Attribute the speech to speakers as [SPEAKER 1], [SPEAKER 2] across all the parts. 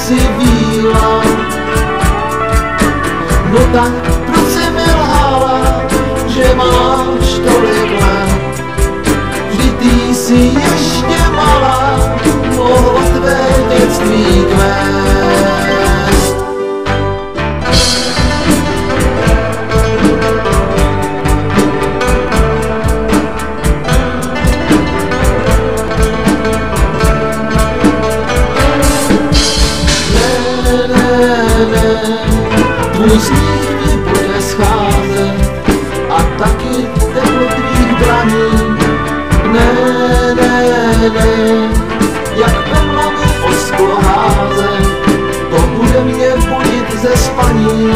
[SPEAKER 1] si víla. No tak proč jsi mi lhala, že máš tolik let? Vždyť ty jsi ještě malá, mohla tvé dětství kvést. Tvůj sníh mi bude scházet a taky teplo tvých dlaní. Ne, jak perla mi osklo házet, to bude mě budit ze spaní.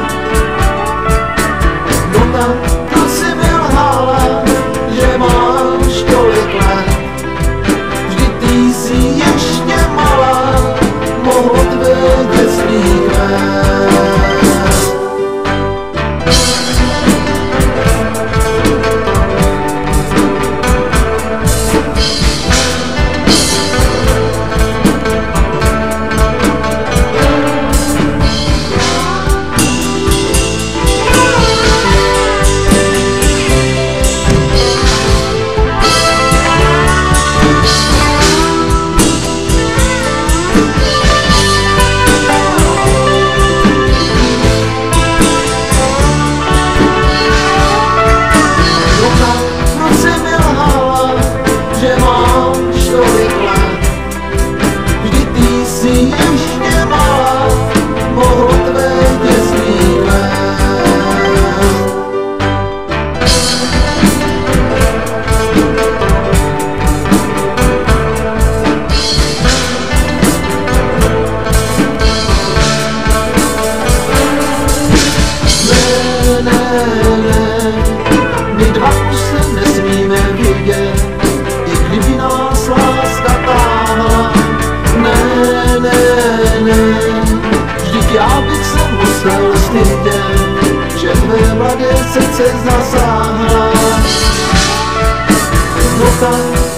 [SPEAKER 1] No tak proč jsi mi lhala, že máš tolik let? Vždyť ty jsi ještě malá, mohlo tvé dětství kvést. My dva už se nesmíme vidět, i kdyby nás láska táhla. Ne, vždyť já bych se musel stydět, že tvé mladé srdce zasáhla. No tak